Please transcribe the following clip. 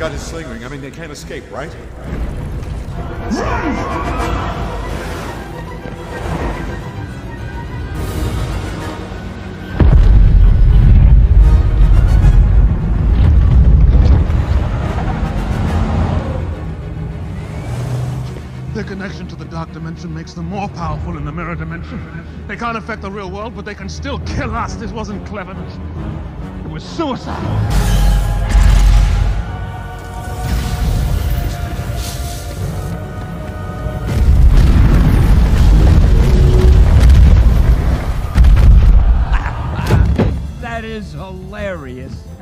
got his sling ring. I mean, they can't escape, right? Their connection to the dark dimension makes them more powerful in the mirror dimension. They can't affect the real world, but they can still kill us. This wasn't cleverness. It was suicide. That is hilarious.